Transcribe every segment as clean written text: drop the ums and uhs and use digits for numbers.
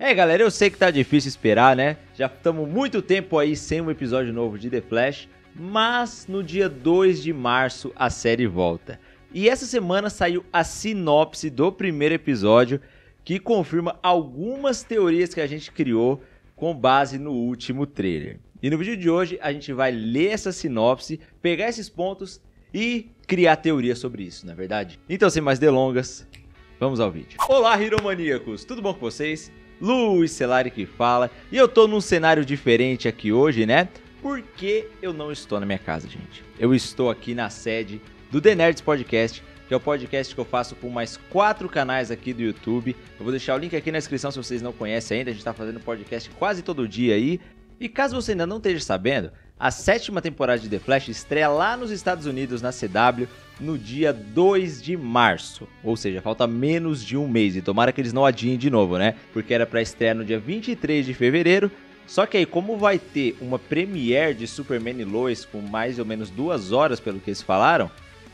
Galera, eu sei que tá difícil esperar, né? Já estamos muito tempo aí sem um episódio novo de The Flash, mas no dia 2 de março a série volta. E essa semana saiu a sinopse do primeiro episódio, que confirma algumas teorias que a gente criou com base no último trailer. E no vídeo de hoje a gente vai ler essa sinopse, pegar esses pontos e criar teoria sobre isso, não é verdade? Então, sem mais delongas, vamos ao vídeo. Olá, Heromaníacos! Tudo bom com vocês? Luiz Celari que fala, e eu tô num cenário diferente aqui hoje, né? Porque eu não estou na minha casa, gente. Eu estou aqui na sede do The Nerds Podcast, que é o podcast que eu faço com mais 4 canais aqui do YouTube. Eu vou deixar o link aqui na descrição se vocês não conhecem ainda, a gente tá fazendo podcast quase todo dia aí. E caso você ainda não esteja sabendo, a 7ª temporada de The Flash estreia lá nos Estados Unidos, na CW, no dia 2 de março. Ou seja, falta menos de um mês. E tomara que eles não adiem de novo, né? Porque era pra estrear no dia 23 de fevereiro. Só que aí, como vai ter uma premiere de Superman e Lois com mais ou menos 2 horas, pelo que eles falaram,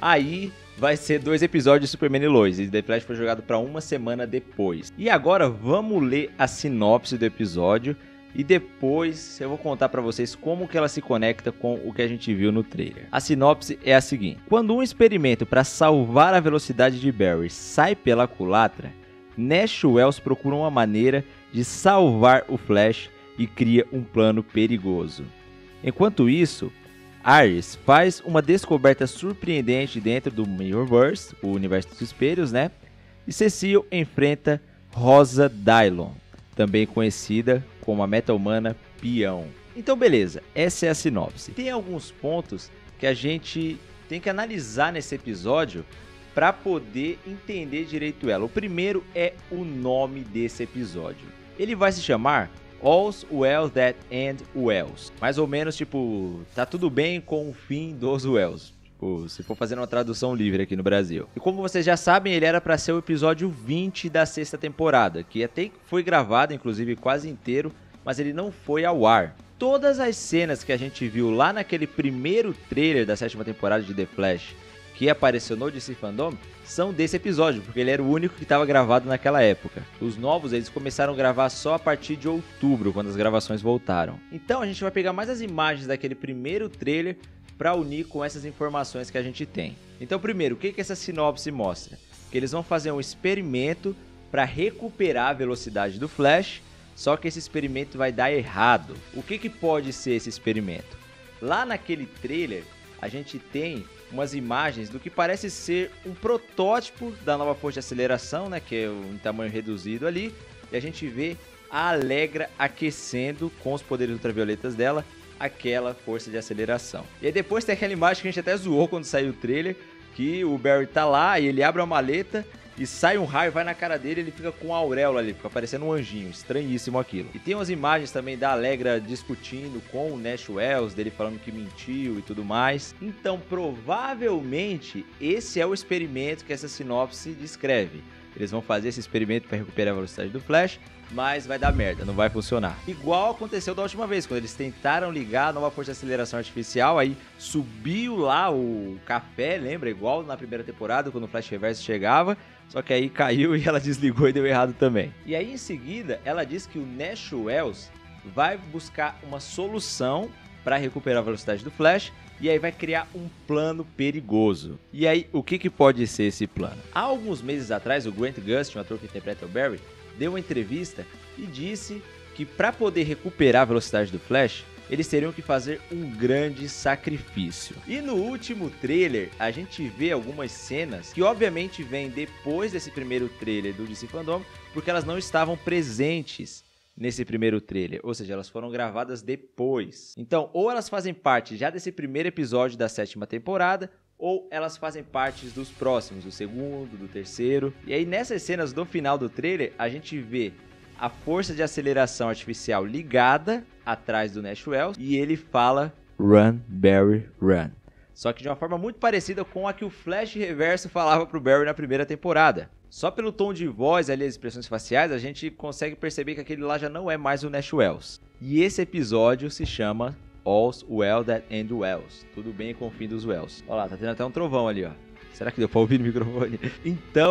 aí vai ser 2 episódios de Superman e Lois. E The Flash foi jogado pra uma semana depois. E agora vamos ler a sinopse do episódio. E depois eu vou contar pra vocês como que ela se conecta com o que a gente viu no trailer. A sinopse é a seguinte: quando um experimento para salvar a velocidade de Barry sai pela culatra, Nash Wells procura uma maneira de salvar o Flash e cria um plano perigoso. Enquanto isso, Iris faz uma descoberta surpreendente dentro do Mirrorverse, o universo dos espelhos, né? E Cecil enfrenta Rosa Dillon, também conhecida como a Meta-Humana Peão. Então beleza, essa é a sinopse. Tem alguns pontos que a gente tem que analisar nesse episódio para poder entender direito ela. O primeiro é o nome desse episódio. Ele vai se chamar All's Well That End Wells. Mais ou menos tipo, tá tudo bem com o fim dos Wells. Se for fazendo uma tradução livre aqui no Brasil. E como vocês já sabem, ele era para ser o episódio 20 da 6ª temporada, que até foi gravado, inclusive quase inteiro, mas ele não foi ao ar. Todas as cenas que a gente viu lá naquele primeiro trailer da 7ª temporada de The Flash, que apareceu no DC Fandom, são desse episódio, porque ele era o único que estava gravado naquela época. Os novos, eles começaram a gravar só a partir de outubro, quando as gravações voltaram. Então a gente vai pegar mais as imagens daquele primeiro trailer para unir com essas informações que a gente tem. Então, primeiro, o que essa sinopse mostra? Que eles vão fazer um experimento para recuperar a velocidade do Flash, só que esse experimento vai dar errado. O que pode ser esse experimento? Lá naquele trailer, a gente tem umas imagens do que parece ser um protótipo da nova força de aceleração, né, que é em tamanho reduzido ali, e a gente vê a Allegra aquecendo com os poderes ultravioletas dela aquela força de aceleração. E aí depois tem aquela imagem que a gente até zoou quando saiu o trailer, que o Barry tá lá e ele abre uma maleta e sai um raio, vai na cara dele e ele fica com a auréola ali, fica parecendo um anjinho, estranhíssimo aquilo. E tem umas imagens também da Allegra discutindo com o Nash Wells, dele falando que mentiu e tudo mais. Então provavelmente esse é o experimento que essa sinopse descreve. Eles vão fazer esse experimento para recuperar a velocidade do Flash, mas vai dar merda, não vai funcionar. Igual aconteceu da última vez, quando eles tentaram ligar a nova força de aceleração artificial, aí subiu lá o café, lembra? Igual na primeira temporada, quando o Flash Reverso chegava, só que aí caiu e ela desligou e deu errado também. E aí em seguida, ela diz que o Nash Wells vai buscar uma solução para recuperar a velocidade do Flash, e aí vai criar um plano perigoso. E aí, o que pode ser esse plano? Há alguns meses atrás, o Grant Gustin, o ator que interpreta o Barry, deu uma entrevista e disse que para poder recuperar a velocidade do Flash, eles teriam que fazer um grande sacrifício. E no último trailer, a gente vê algumas cenas que obviamente vêm depois desse primeiro trailer do DC Fandom, porque elas não estavam presentes nesse primeiro trailer, ou seja, elas foram gravadas depois. Então, ou elas fazem parte já desse primeiro episódio da 7ª temporada, ou elas fazem parte dos próximos, do segundo, do terceiro. E aí nessas cenas do final do trailer, a gente vê a força de aceleração artificial ligada atrás do Nash Wells e ele fala "Run, Barry, run". Só que de uma forma muito parecida com a que o Flash Reverso falava pro Barry na primeira temporada. Só pelo tom de voz ali, as expressões faciais, a gente consegue perceber que aquele lá já não é mais o Nash Wells. E esse episódio se chama All's Well That End Wells. Tudo bem com o fim dos Wells. Olha lá, tá tendo até um trovão ali, ó. Será que deu pra ouvir no microfone? Então,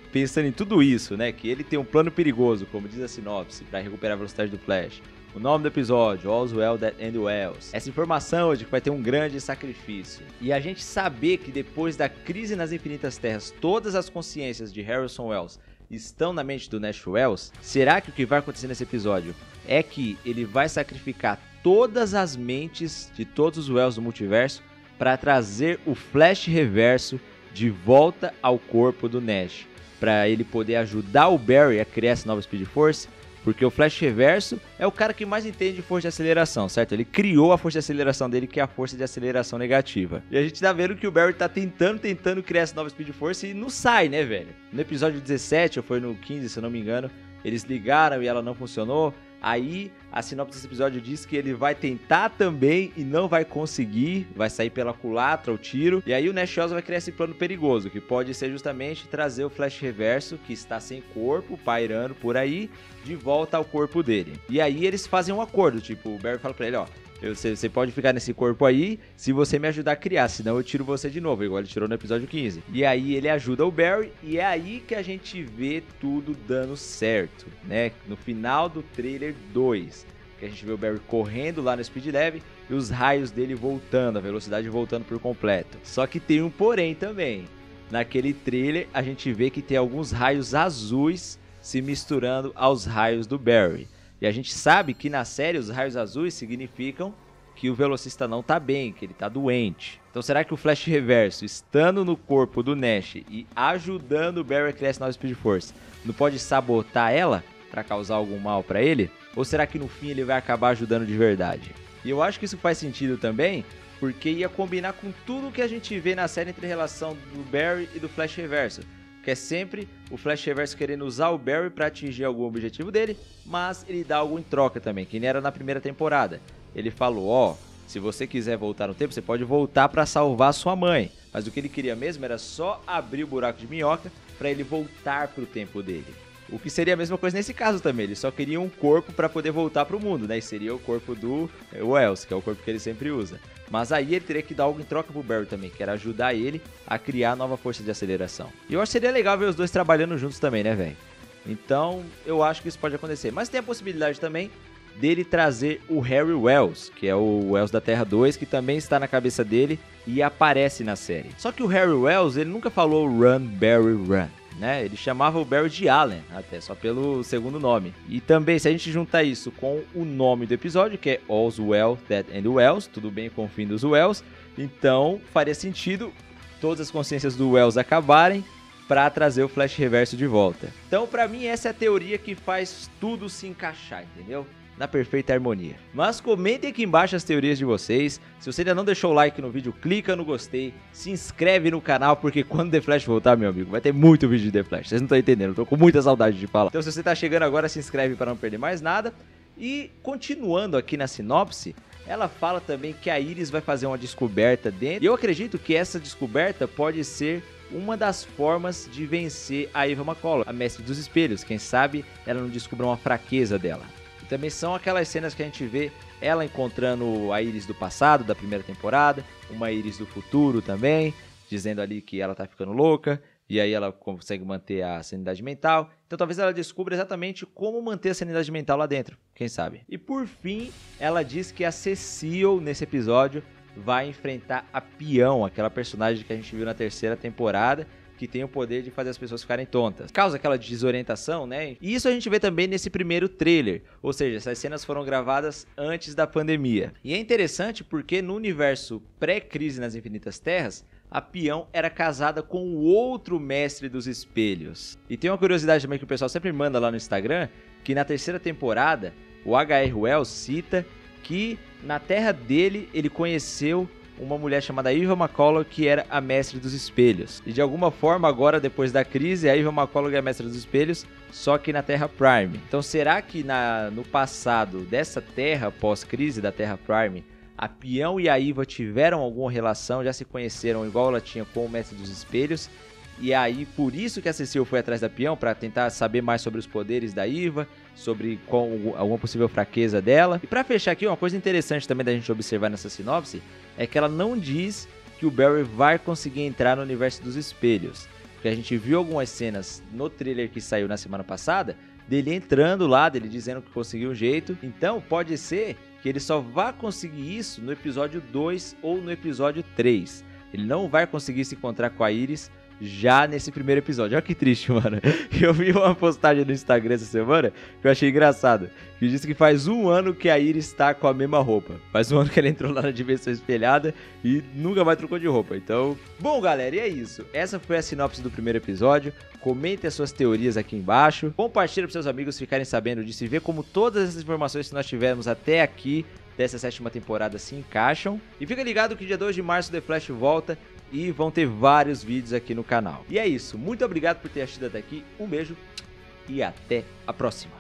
pensando em tudo isso, né, que ele tem um plano perigoso, como diz a sinopse, para recuperar a velocidade do Flash. O nome do episódio, All's Well That Ends Well. Essa informação de que vai ter um grande sacrifício. E a gente saber que depois da crise nas Infinitas Terras, todas as consciências de Harrison Wells estão na mente do Nash Wells, será que o que vai acontecer nesse episódio é que ele vai sacrificar todas as mentes de todos os Wells do multiverso para trazer o Flash Reverso de volta ao corpo do Nash, para ele poder ajudar o Barry a criar essa nova Speed Force? Porque o Flash Reverso é o cara que mais entende de força de aceleração, certo? Ele criou a força de aceleração dele, que é a força de aceleração negativa. E a gente tá vendo que o Barry tá tentando criar essa nova Speed Force e não sai, né, velho? No episódio 17, ou foi no 15, se eu não me engano, eles ligaram e ela não funcionou. Aí, a sinopse desse episódio diz que ele vai tentar também e não vai conseguir, vai sair pela culatra, o tiro. E aí o Nash Wells vai criar esse plano perigoso, que pode ser justamente trazer o Flash Reverso, que está sem corpo, pairando por aí, de volta ao corpo dele. E aí eles fazem um acordo, tipo, o Barry fala pra ele, ó, você pode ficar nesse corpo aí se você me ajudar a criar, senão eu tiro você de novo, igual ele tirou no episódio 15. E aí ele ajuda o Barry e é aí que a gente vê tudo dando certo, né? No final do trailer 2, que a gente vê o Barry correndo lá no Speed Lab e os raios dele voltando, a velocidade voltando por completo. Só que tem um porém também. Naquele trailer a gente vê que tem alguns raios azuis se misturando aos raios do Barry. E a gente sabe que na série os raios azuis significam que o velocista não tá bem, que ele tá doente. Então será que o Flash Reverso, estando no corpo do Nash e ajudando o Barry a criar essa nova Speed Force, não pode sabotar ela para causar algum mal para ele? Ou será que no fim ele vai acabar ajudando de verdade? E eu acho que isso faz sentido também, porque ia combinar com tudo que a gente vê na série entre a relação do Barry e do Flash Reverso. Que é sempre o Flash Reverso querendo usar o Barry para atingir algum objetivo dele, mas ele dá algo em troca também, que nem era na primeira temporada. Ele falou, ó, se você quiser voltar no tempo, você pode voltar para salvar sua mãe. Mas o que ele queria mesmo era só abrir o buraco de minhoca para ele voltar pro tempo dele. O que seria a mesma coisa nesse caso também, ele só queria um corpo para poder voltar pro mundo, né? E seria o corpo do Wells, que é o corpo que ele sempre usa. Mas aí ele teria que dar algo em troca pro Barry também, que era ajudar ele a criar nova força de aceleração. E eu acho que seria legal ver os dois trabalhando juntos também, né, velho? Então, eu acho que isso pode acontecer. Mas tem a possibilidade também dele trazer o Harry Wells, que é o Wells da Terra 2, que também está na cabeça dele e aparece na série. Só que o Harry Wells, ele nunca falou Run, Barry, Run. Né? Ele chamava o Barry de Allen, até só pelo segundo nome. E também, se a gente juntar isso com o nome do episódio, que é All's Well That Ends Well, tudo bem com o fim dos Wells, então faria sentido todas as consciências do Wells acabarem para trazer o Flash Reverso de volta. Então, para mim, essa é a teoria que faz tudo se encaixar, entendeu? Na perfeita harmonia. Mas comentem aqui embaixo as teorias de vocês. Se você ainda não deixou o like no vídeo, clica no gostei, se inscreve no canal, porque quando The Flash voltar, meu amigo, vai ter muito vídeo de The Flash. Vocês não estão entendendo, eu tô com muita saudade de falar. Então se você tá chegando agora, se inscreve para não perder mais nada. E continuando aqui na sinopse, ela fala também que a Iris vai fazer uma descoberta dentro. E eu acredito que essa descoberta pode ser uma das formas de vencer a Eva McCullough, a mestre dos espelhos. Quem sabe ela não descubra uma fraqueza dela. Também são aquelas cenas que a gente vê ela encontrando a Iris do passado, da primeira temporada, uma Iris do futuro também, dizendo ali que ela tá ficando louca, e aí ela consegue manter a sanidade mental. Então talvez ela descubra exatamente como manter a sanidade mental lá dentro, quem sabe. E por fim, ela diz que a Cecile, nesse episódio, vai enfrentar a Peão, aquela personagem que a gente viu na terceira temporada, que tem o poder de fazer as pessoas ficarem tontas. Causa aquela desorientação, né? E isso a gente vê também nesse primeiro trailer. Ou seja, essas cenas foram gravadas antes da pandemia. E é interessante porque no universo pré-crise nas Infinitas Terras, a Peão era casada com o outro mestre dos espelhos. E tem uma curiosidade também que o pessoal sempre manda lá no Instagram, que na terceira temporada, o H.R. Wells cita que na terra dele ele conheceu uma mulher chamada Eva McCullough, que era a mestre dos espelhos. E de alguma forma, agora, depois da crise, a Eva McCullough é a mestre dos espelhos, só que na Terra Prime. Então, será que no passado dessa Terra, pós-crise da Terra Prime, a Peão e a Eva tiveram alguma relação, já se conheceram igual ela tinha com o mestre dos espelhos? E aí, por isso que a Cecile foi atrás da Peão, para tentar saber mais sobre os poderes da Eva, sobre alguma possível fraqueza dela. E para fechar aqui, uma coisa interessante também da gente observar nessa sinopse, é que ela não diz que o Barry vai conseguir entrar no universo dos espelhos. Porque a gente viu algumas cenas no trailer que saiu na semana passada, dele entrando lá, dele dizendo que conseguiu um jeito. Então pode ser que ele só vá conseguir isso no episódio 2 ou no episódio 3. Ele não vai conseguir se encontrar com a Iris já nesse primeiro episódio. Olha que triste, mano. Eu vi uma postagem no Instagram essa semana que eu achei engraçado. Que disse que faz 1 ano que a Iris tá com a mesma roupa. Faz 1 ano que ela entrou lá na Dimensão Espelhada e nunca mais trocou de roupa. Então, bom, galera, e é isso. Essa foi a sinopse do primeiro episódio. Comentem as suas teorias aqui embaixo. Compartilhe para seus amigos ficarem sabendo disso e ver como todas essas informações que nós tivemos até aqui dessa 7ª temporada se encaixam. E fica ligado que dia 2 de março The Flash volta e vão ter vários vídeos aqui no canal. E é isso, muito obrigado por ter assistido até aqui, um beijo e até a próxima.